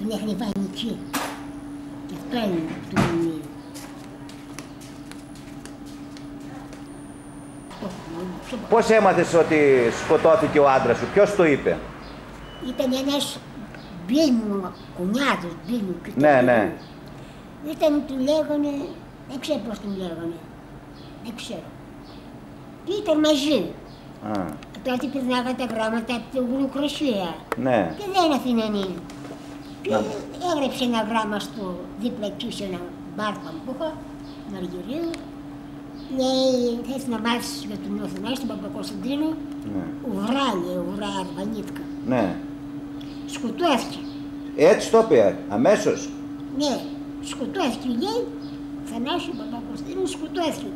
μέχρι πανική. Και αυτό είναι το μνημείο. Πώς έμαθες ότι σκοτώθηκε ο άντρας σου, ποιος το είπε? Ήταν ένας μπίς μου, κουνιάδος, μπίς μου. Ναι, ναι. Ήταν, του λέγανε, δεν ξέρω πώς τον λέγανε. Δεν ξέρω. Και ήταν μαζί. Τότε περνάγαν τα γράμματα από την Γλυκροσία. Ναι. Και δεν Αθηνανή. Και έγραψε ένα γράμμα στο δίπλα εκεί σε ένα μπάρκα που είχα, Μαργυρίου. Λέει, θες να μάθεις για τον Αθηνά, στον Παπακοσταντίνο. Ουρά, λέει, ουρά, Αρβανίτικα. Ναι. Σκοτώθηκε. Έτσι το είπε, αμέσως. Ναι, σκοτώθηκε, λέει. Θανάσιο Παπακοσταντίνο σκοτώθηκε.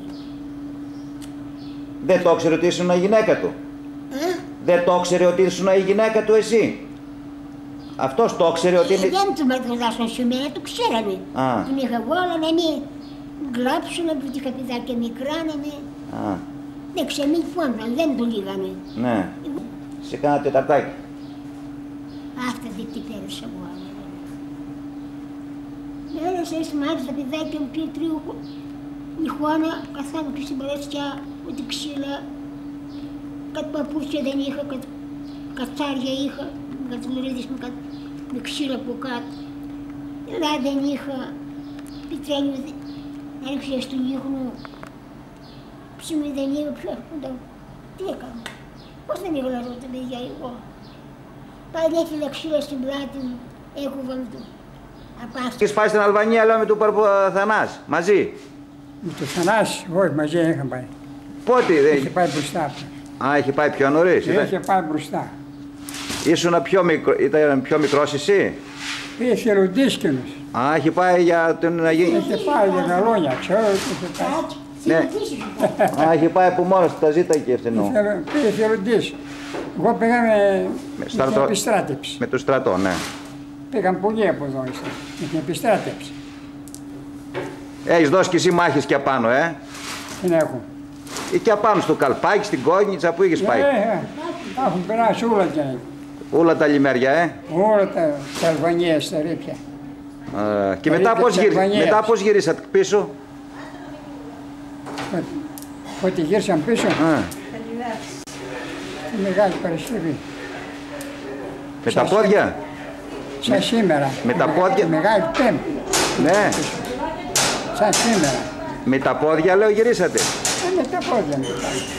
Δεν το ήξερε ότι ήσουν η γυναίκα του. Δεν το ήξερε ότι ήσουν η γυναίκα του εσύ. Αυτός το ήξερε ότι είναι... Δεν του μετροδάσαν σε μένα, το ξέρανε. Τον είχα εγώ, αλλά να μην γράψουν, που είχα παιδάκια μικρά, να μην... Δεν ξέρω, μην πόνταν, δεν το λίγανε. Ναι. Σε κάνα τεταρτάκι. Αυτά δεν τι πέρασα εγώ. Πέρασα, μάλιστα παιδάκια μου και τρίου νυχώνα, καθάνω και στην παρέτσια, ούτε ξύλα. Κάτι παπούτσια δεν είχα, κάτι κατσάρια είχα, κατσουλερίδες με ξύλα από κάτω. Αλλά δεν είχα, πιτρέλιο, έριξε στον ίχνο, ψήμι δεν είχα, τι έκανα, πώς δεν είχα λαρώ τα παιδιά εγώ. Πάλι έφυλα ξύλα στην πλάτη μου, έκοβα με το απάστο. Έχεις πάει στην Αλβανία, λέω, με τον Θανάση, μαζί? Με τον Θανάση, όχι, μαζί δεν είχα πάει. Πότε? Είχε πάει μπροστά. Είχε πάει πιο νωρίς? Είχε πάει μπροστά. Ήσουν ήταν πιο μικρός εσύ? Είχε εθελοντίσκηνος. Είχε πάει για την Αγία... Είχε πάει για γαλόνια, ξέρω ότι είχε πάει. Ναι. Είχε πάει από μόνος του, τα ζήταγε ευθυνού. Πήγε εθελοντής. Εγώ πήγα με την επιστράτευση. Με το στρατό, ναι. Πήγαν πολλοί από εδώ, με την επιστράτευση. Έχεις δώσει κι εσύ μάχες και απάνω, Τι να έχω. Ή και απάνω στο Καλπάκι, στην Κόγνητσα, που είχες πάει? Έχουν περάσει όλα και όλα τα λιμέρια, όλα τα Αλβανίες, τα ρήπια. Και μετά πώς γυρίσατε πίσω? Ότι γύρισαν πίσω. Τη Μεγάλη Παρασκευή. Με τα πόδια? Σαν σήμερα. Με τα πόδια? Μεγάλη Πέμπτη. Ναι. Σαν σήμερα. Με τα πόδια, λέω, γυρίσατε? Με τα πόδια μου.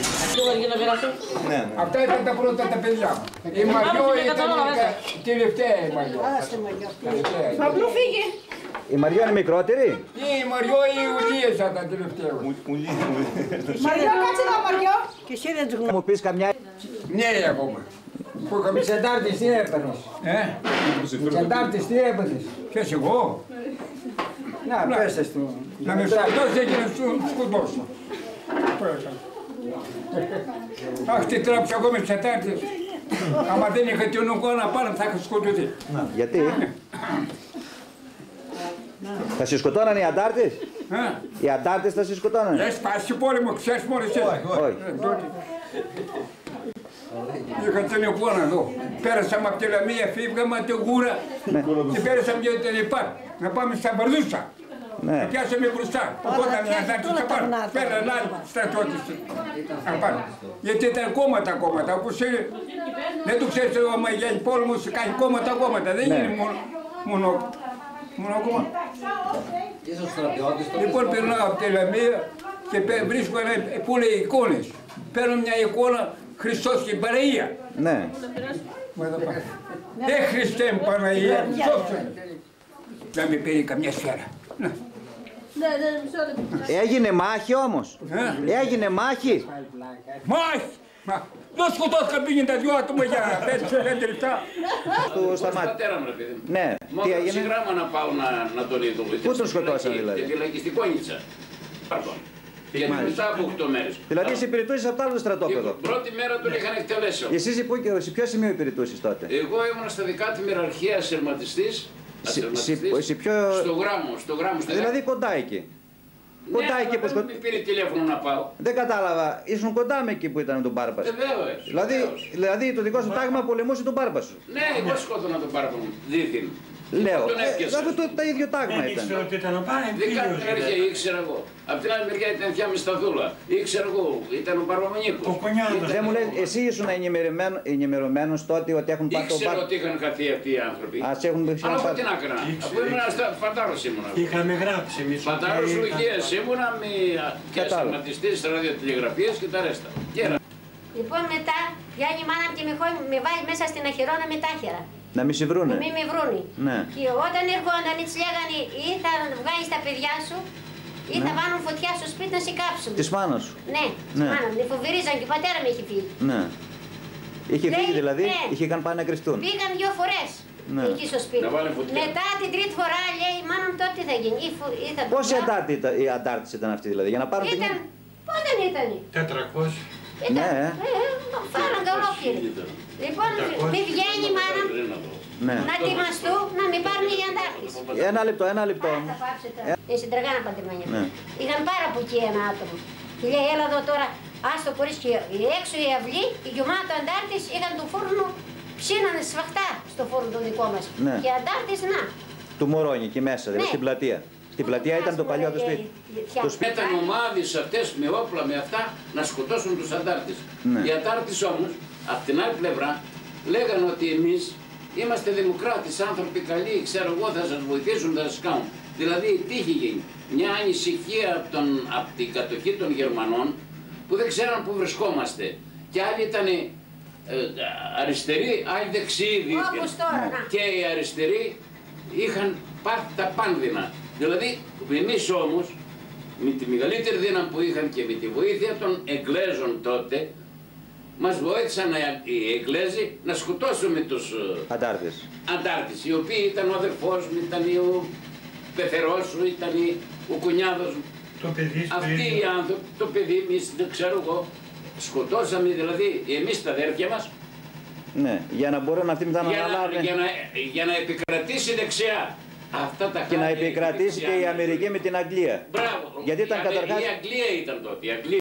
Αυτά ήταν τα πρώτα τα παιδιά μου. Η Μαριό ήταν τελευταία η Μαριό. Παπλού φύγε. Η Μαριό είναι μικρότερη? Η Μαριό η Ουλίες ήταν τα τελευταία. Μαριό, κάτσε εδώ Μαριό. Και εσύ δεν τους Μου πεις καμιά... Ναι, ακόμα. Που είχαμε Τσεντάρτης τι έπαιρνες. Τσεντάρτης τι έπαιρνες. Ποιος εγώ. Να, πέσες του. Να με σκοτώσει και να σου σκοτώσω. Αχ, τι τράψα εγώ με Τσεντάρτης. Άμα δεν είχα την ογκώνα πάνω θα είχα σκοτωθεί. Γιατί? Θα σε σκοτώνανε οι αντάρτες? Οι αντάρτες θα σε σκοτώνανε? Έχει σπάσει πόλεμο, ξέρεις μόνο εσύ. Όχι. Είχα την εικόνα εδώ. Πέρασαμε από τη Λαμία, φύγαμε από την Γούρα και πέρασαμε για την ΕΠΑΡ. Να πάμε στα Μπαρδούσα. Να πιάσαμε μπροστά. Οπότε μια αντάρτης θα πάρουν. Πέραν άλλοι στρατιώτες να πάρουν. Γιατί ήταν κόμματα. Όπως δεν το ξέρεις, άμα γίνει πόλεμος, κάνει κόμματα. Δεν είναι μόνο κόμμα. Λοιπόν, περνάω από τη Λαμία και βρίσκω ένα που λέει εικόνες. Παίρνω μια εικόνα Χριστός και Παναγία. Ναι. Χριστέ μου Παναγία, σώψε. Δεν με πήρε καμιά σφαίρα. Έγινε μάχη όμως? Έγινε μάχη? Μάχη! Δεν σκοτώθηκαν, πήγαινε τα δυο άτομα για 5 λεπτά. Του σταμάτη. Ναι, τι έγινε? Μόνο γράμμα να πάω να τον είδω. Πού τον σκοτώσαν δηλαδή? Τη φυλακή στην Κόνιτσα. Πardon. Γιατί μετά από 8 μέρες. Δηλαδή εσύ υπηρετούσες από το άλλο στρατόπεδο? Πρώτη μέρα τον είχαν εκτελέσει. Εσύ σε ποιο σημείο υπηρετούσες τότε? Εγώ ήμουν στα δικά τη μοιραρχία ασυρματιστής. Στο γράμμο. Δηλαδή κοντά εκεί. Κοντά εκεί που σκοτώθηκε. Δεν πήρε τηλέφωνο να πάω. Δεν κατάλαβα. Ήσουν κοντά με εκεί που ήταν τον Μπάρμπα σου. Βεβαίως. Δηλαδή το δικό σου τάγμα πολεμούσε τον Μπάρμπα σου. Ναι, εγώ σκότωνα τον Μπάρμπα μου. Δίθυν. Λέω, Τον έπιασα. αυτό τα ίδιο τάγμα Δεν ήξερα ήταν. ότι ήταν ο Δεν κάτι τέτοια ήξερα εγώ. Απ' την άλλη μεριά ήταν θιά Μισταθούλα. Ήξερα εγώ, ήταν ο Παραμονίκος. Ο Κονιάδος. Δεν μου λες, εσύ ήσουν ενημερωμένος τότε ότι έχουν πάρει το Ήξερα ότι είχαν χαθεί αυτοί οι άνθρωποι. Ας έχουν Αλλά από πάρει. τι να έκανα. Αφού ήμουν φαντάρος ήμουνα. Είχαμε γράψει εμείς. Φαντάρος Λουγίας ήμουνα και ασχηματιστής ραδιοτηλεγραφίας και τα ρέστα. Λοιπόν, μετά πιάνει η μάνα μου και με βάλει μέσα στην αχυρώνα με τάχερα. Να μη σε βρούνε. Να μην με βρούνε. Ναι. Και όταν έρχονταν, έτσι λέγανε, ή θα βγάλεις τα παιδιά σου, ή θα βάλουν φωτιά στο σπίτι να σε κάψουν. Της μάνας σου. Ναι, της Ναι. μάνα μου. Με φοβερίζαν και ο πατέρα μου είχε φύγει. Ναι. Είχε φύγει δηλαδή, Ναι. είχαν πάει να κρυφτούν. Πήγαν 2 φορές Ναι. εκεί στο σπίτι. Να βάλουν φωτιά. Μετά την τρίτη φορά λέει, η μάνα μου τότε τι θα γίνει. Ή θα Πόση αντάρτης ήταν αυτή δηλαδή, για να πάρουν την. Ήταν, πώς δεν ήταν. 400. Ήταν, Ναι, φάραγγα ολόκληρη. Λοιπόν, μη βγαίνει η μάνα μου. Ναι. Να ετοιμαστού, να μην πάρουν οι αντάρτες. Ένα λεπτό. Θα πάψε τώρα. Στην Τραγάνα Παντρεμανιά. Ναι. Είχαν πάρα από εκεί ένα άτομο. Και λέει, έλα εδώ τώρα, άστο χωρίς και έξω η αυλή, η γεμάτο αντάρτης, είχαν το φούρνο, ψήνανε σφαχτά στο φούρνο το δικό μας. Ναι. Και αντάρτης, να. Του Μωρόνι εκεί μέσα, δηλαδή Ναι. στην πλατεία. Στην πλατεία ήταν το παλιό το σπίτι. Το σπίτι. Ήταν ομάδες αυτές με όπλα με αυτά να σκοτώσουν τους αντάρτες. Ναι. Οι αντάρτες όμως, από την άλλη πλευρά, λέγανε ότι εμείς είμαστε δημοκράτες, άνθρωποι καλοί, ξέρω εγώ θα σας βοηθήσουν, θα σας κάνουν. Δηλαδή τι είχε γίνει, μια ανησυχία από την κατοχή των Γερμανών που δεν ξέραν πού βρισκόμαστε. Και άλλοι ήταν αριστεροί, άλλοι δεξιοί δίπλα. Όπως τώρα, να. Και οι αριστεροί είχαν πάρει τα πάνδυνα. Δηλαδή εμείς όμως με τη μεγαλύτερη δύναμη που είχαν και με τη βοήθεια των Εγγλέζων τότε μας βοήθησαν οι Εγγλέζοι να σκοτώσουμε τους αντάρτες, οι οποίοι ήταν ο αδερφός μου, ήταν ο πεθερός σου, ήταν ο κουνιάδος μου. Το παιδί στο Αυτοί ίδιο. οι άνθρωποι, το παιδί εμείς δεν ξέρω εγώ, σκοτώσαμε δηλαδή εμείς τα αδέρφια μας Ναι, για να μπορούν αυτοί μετά να αναλάβουν. για να επικρατήσει δεξιά. Αυτά τα Και να χάρια επικρατήσει δεξιά. και η Αμερική με την Αγγλία. Μπράβο. Γιατί ήταν καταρχάς. Η Αγγλία ήταν τότε. Η Αγγλία